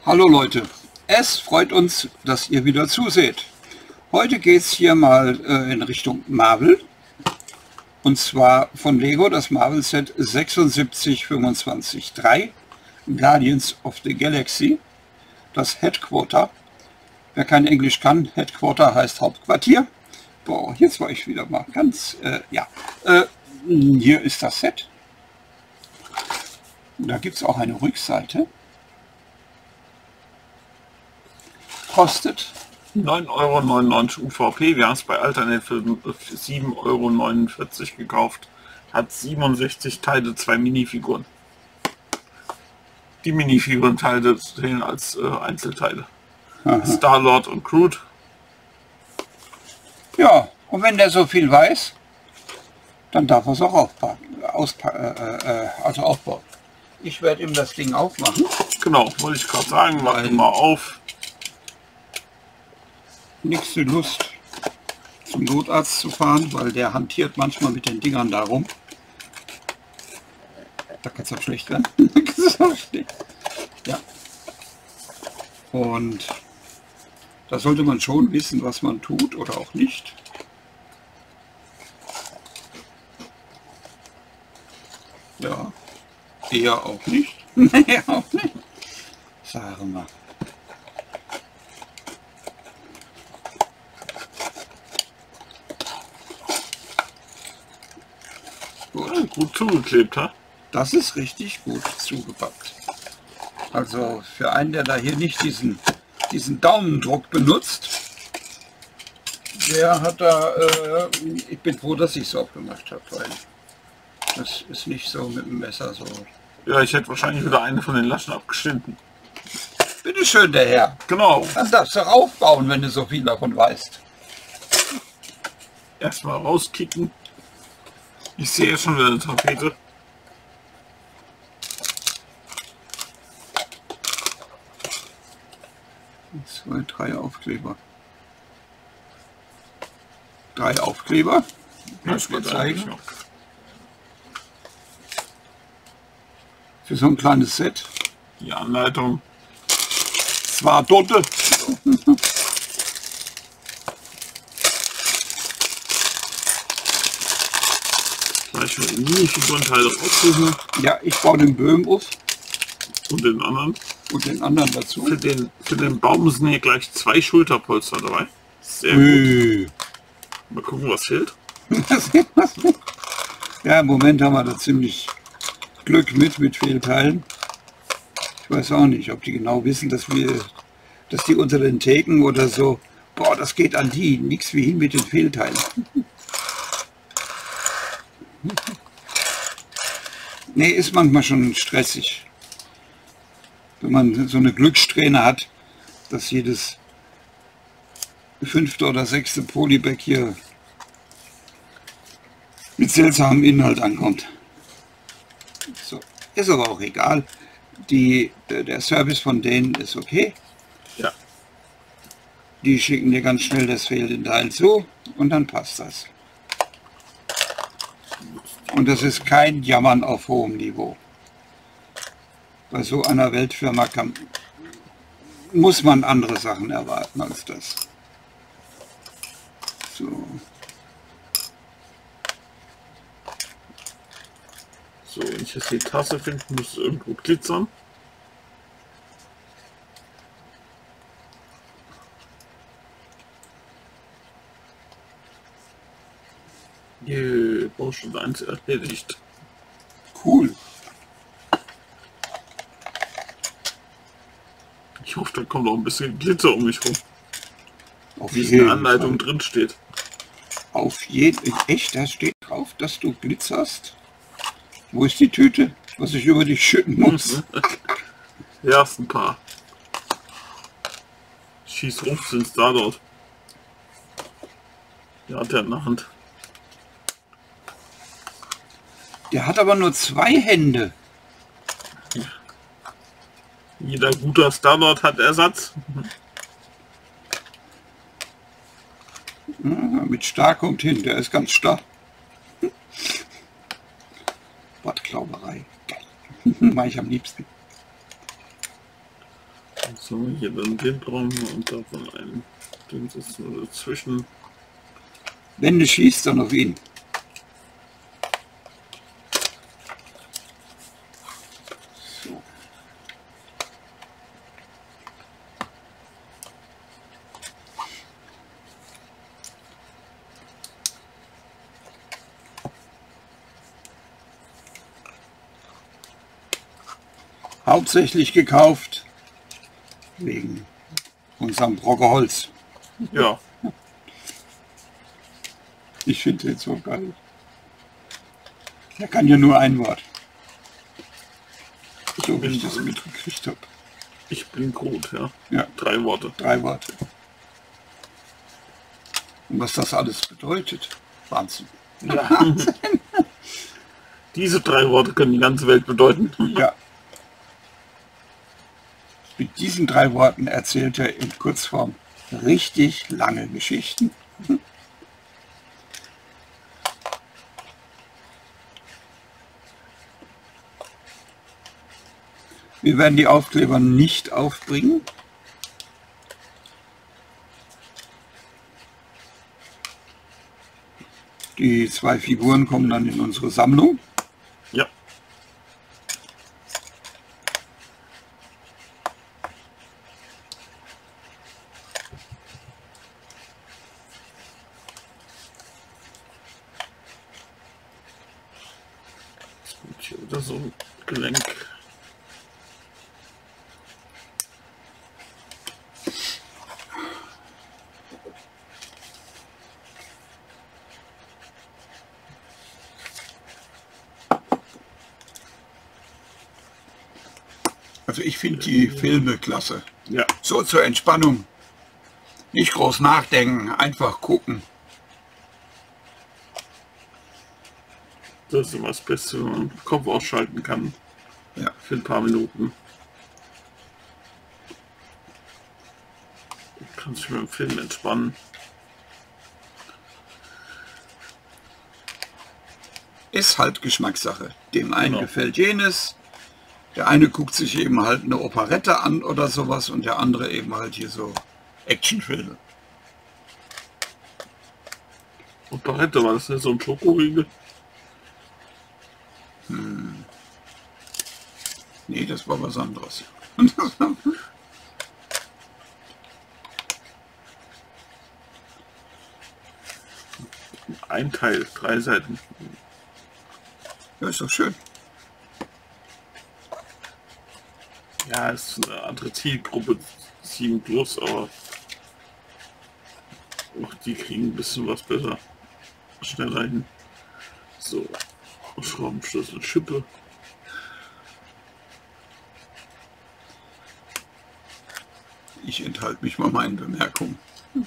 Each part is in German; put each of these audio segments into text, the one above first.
Hallo Leute, es freut uns, dass ihr wieder zuseht. Heute geht es hier mal in Richtung Marvel. Und zwar von Lego das Marvel Set 76723 Guardians of the Galaxy, das Headquarter. Wer kein Englisch kann, Headquarter heißt Hauptquartier. Boah, jetzt war ich wieder mal ganz, hier ist das Set. Da gibt es auch eine Rückseite. Kostet 9,99 € UVP. Wir haben es bei Alternate für 7,49 € gekauft. Hat 67 Teile, 2 Minifiguren. Die Minifiguren-Teile zählen als Einzelteile. Star-Lord und Groot. Ja, und wenn der so viel weiß, dann darf er es auch aufbauen. Ich werde ihm das Ding aufmachen. Genau, wollte ich gerade sagen, mach ihn mal auf. Nächste Lust zum Notarzt zu fahren, weil der hantiert manchmal mit den Dingern darum. Da kann es auch schlecht werden. Ja. Und da sollte man schon wissen, was man tut oder auch nicht. Ja, eher auch nicht. Nee, auch nicht. Sagen wir. Gut zugeklebt, ha? Das ist richtig gut zugepackt. Also für einen, der da hier nicht diesen Daumendruck benutzt, der hat da, ich bin froh, dass ich es auch gemacht habe, weil das ist nicht so mit dem Messer so. Ja, ich hätte wahrscheinlich wieder eine von den Laschen abgeschnitten. Bitte schön, der Herr. Genau. Dann darfst du aufbauen, wenn du so viel davon weißt. Erstmal rauskicken. Ich sehe schon wieder eine Tapete. Zwei, drei Aufkleber. 3 Aufkleber. Das wird zeigen. Für so ein kleines Set. Die Anleitung. Zwar Dotte. Gleich mal die Minifigurenteile raussuchen. Ja, ich baue den Böhm auf. Und den anderen. Und den anderen dazu. Für den Baum sind hier gleich 2 Schulterpolster dabei. Sehr gut. Mal gucken, was fehlt. Ja, im Moment haben wir da ziemlich Glück mit Fehlteilen. Ich weiß auch nicht, ob die genau wissen, dass die unter den Theken oder so, boah, das geht an die, nichts wie hin mit den Fehlteilen. Nee, ist manchmal schon stressig. Wenn man so eine Glückssträhne hat, dass jedes 5. oder 6. Polybag hier mit seltsamem Inhalt ankommt. So, ist aber auch egal. Der Service von denen ist okay. Ja. Die schicken dir ganz schnell das fehlende Teil zu und dann passt das. Und das ist kein Jammern auf hohem Niveau. Bei so einer Weltfirma muss man andere Sachen erwarten als das. So. So, wenn ich jetzt die Tasse finde, muss es irgendwo glitzern. Baustelle 1 erledigt. Cool. Ich hoffe, da kommt auch ein bisschen Glitzer um mich rum. Auf Wie es in jeden der Anleitung Fall. drin steht. Auf jeden echt, da steht drauf, dass du glitzerst. Wo ist die Tüte, was ich über dich schütten muss? Ja, ist ein paar. Schieß Rumpf sind da dort. Ja, der hat eine Hand. Der hat aber nur 2 Hände. Jeder guter Star-Lord hat Ersatz. Ja, mit starr kommt hin, der ist ganz starr. Wortklauberei. Mache ich am liebsten. So, hier dann den brauchen wir und davon einen. Den setzen wir dazwischen. Wenn du schießt, dann auf ihn. So. Hauptsächlich gekauft wegen unserem Brocker Holz. Ja, Ich finde den so geil. Der kann ja nur ein Wort. So wie ich das mitgekriegt habe. ich bin Groot, ja. Ja, 3 Worte. 3 Worte. Und was das alles bedeutet. Wahnsinn. Ja. Diese 3 Worte können die ganze Welt bedeuten. Ja. Mit diesen 3 Worten erzählt er in Kurzform richtig lange Geschichten. Wir werden die Aufkleber nicht aufbringen. Die 2 Figuren kommen dann in unsere Sammlung. Ja. Jetzt kommt hier wieder so ein Gelenk. Also ich finde die Filme klasse. Ja, So zur Entspannung. Nicht groß nachdenken, einfach gucken. das ist immer das Beste, wenn man den Kopf ausschalten kann. Ja. Für ein paar Minuten. Kannst dich mit dem Film entspannen. Ist halt Geschmackssache. Dem einen Genau. gefällt jenes. Der eine guckt sich eben halt eine Operette an oder sowas und der andere eben halt hier so Actionfilme. Operette, war das nicht so ein Schokoriegel? Nee, das war was anderes. Ein Teil, 3 Seiten. Ja, ist doch schön. Ja, ist eine andere Zielgruppe, 7 plus, aber auch die kriegen ein bisschen was besser. Schneller hin. So, Schraubenschlüssel, Schippe. Ich enthalte mich mal meinen Bemerkungen.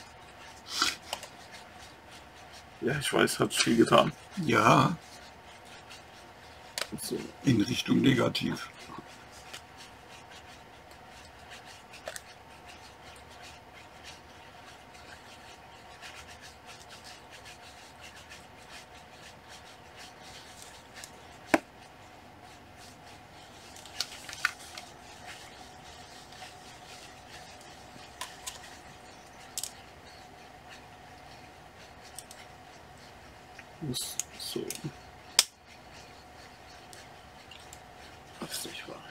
Ja, ich weiß, hat viel getan. Ja, So, in Richtung negativ. so. Was nicht wahr.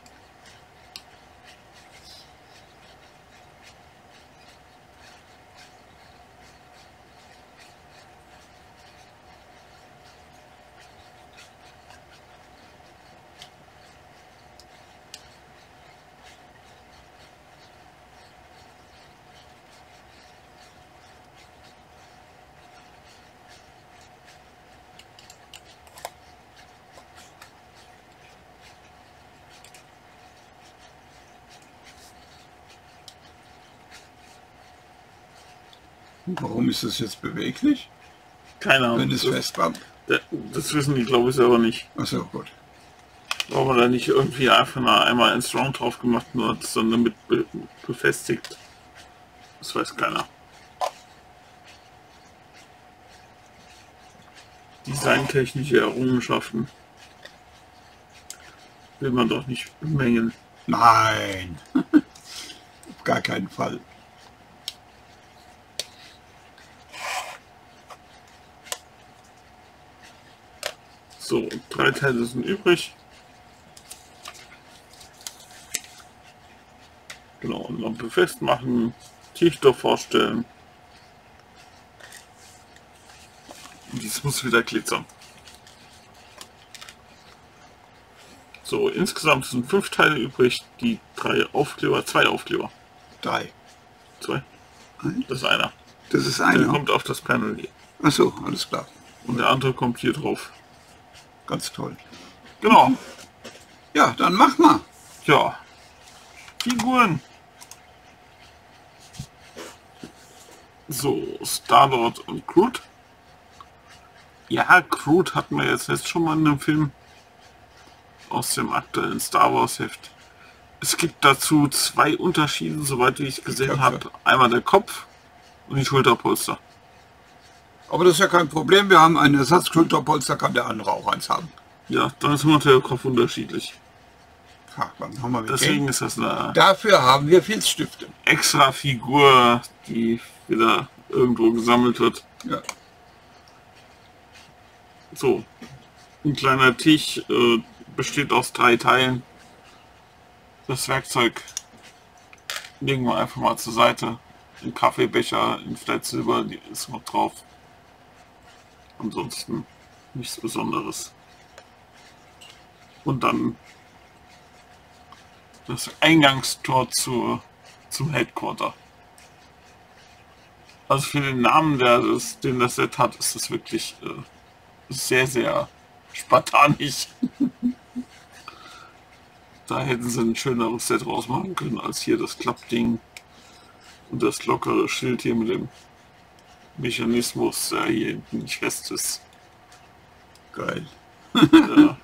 Warum ist es jetzt beweglich, Keine Ahnung. wenn es fest war? Das wissen die, glaube ich, selber nicht. Achso, gut. Warum man da nicht irgendwie einfach mal einmal ins Round drauf gemacht und hat es dann damit befestigt. Das weiß keiner. Designtechnische Errungenschaften will man doch nicht bemängeln. Nein. gar keinen Fall. So, 3 Teile sind übrig. Genau, Lampe festmachen, Tiefstoff vorstellen. Und dies muss wieder glitzern. So, insgesamt sind 5 Teile übrig, die 2 Aufkleber. 3. 2? Das ist einer. Das ist Der einer. kommt auf das Panel hier. Achso, alles klar. Und der andere kommt hier drauf. Ganz toll. Genau. Ja, dann mach mal. Ja. Figuren. So, Star-Lord und Groot. Ja, Groot hatten wir jetzt schon mal in einem Film aus dem aktuellen Star Wars Heft. Es gibt dazu 2 Unterschiede, soweit ich es gesehen habe. Einmal der Kopf und die Schulterpolster. Aber das ist ja kein Problem. Wir haben einen Ersatzschulterpolster, kann der andere auch eins haben. Ja, dann ist nur der Kopf unterschiedlich. Ha, dann haben wir mit Deswegen dem. ist das eine Dafür haben wir Filzstifte. extra Figur, die wieder irgendwo gesammelt wird. Ja. So, ein kleiner Tisch besteht aus 3 Teilen. Das Werkzeug legen wir einfach mal zur Seite. Ein Kaffeebecher in Flat Silber, die ist noch drauf. Ansonsten nichts Besonderes. Und dann das Eingangstor zum Headquarter. Also für den Namen, den das Set hat, ist es wirklich sehr, sehr spartanisch. Da hätten sie ein schöneres Set rausmachen können als hier das Klappding und das lockere Schild hier mit dem Mechanismus, der hier hinten nicht fest ist. Geil. Ja,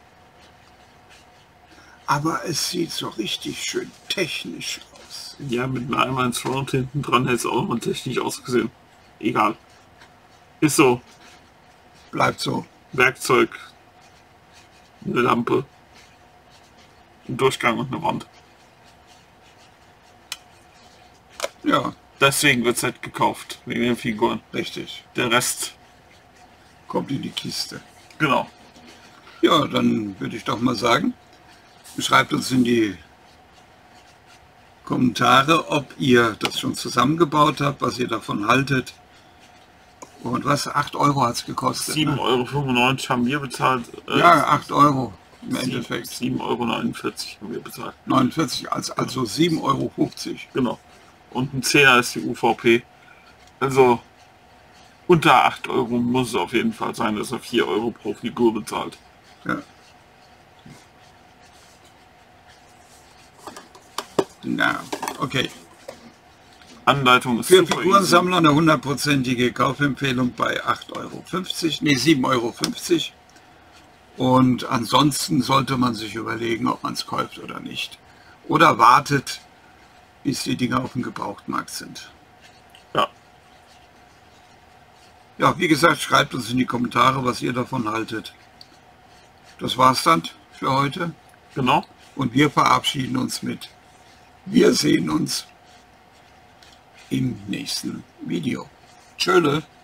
Aber es sieht so richtig schön technisch aus. ja, mit einem Eimer ins Front hinten dran hätte es auch mal technisch ausgesehen. Egal. Ist so. Bleibt so. Werkzeug, eine Lampe, ein Durchgang und eine Wand. Ja, Deswegen wird es halt gekauft, wegen den Figuren. richtig. Der Rest, Kommt in die Kiste. genau. Ja, dann würde ich doch mal sagen, schreibt uns in die Kommentare, ob ihr das schon zusammengebaut habt, was ihr davon haltet. Und was? 8 Euro hat es gekostet. 7,95 € haben wir bezahlt. Ja, 8 Euro im Endeffekt. 7,49 € haben wir bezahlt. 49, also 7,50 Euro. Genau. Und ein 10er ist die UVP. Also unter 8 Euro muss es auf jeden Fall sein, dass er 4 Euro pro Figur bezahlt. Ja. Na, okay. Anleitung ist Für super Figurensammler eine 100%ige Kaufempfehlung bei 8,50 Euro. Nee, 7,50 Euro. Und ansonsten sollte man sich überlegen, ob man es kauft oder nicht. Oder wartet, bis die Dinger auf dem Gebrauchtmarkt sind. easy. Ja, Ja, wie gesagt, schreibt uns in die Kommentare, was ihr davon haltet. Das war's dann für heute. genau. Und wir verabschieden uns mit. Wir sehen uns im nächsten Video. Tschöle.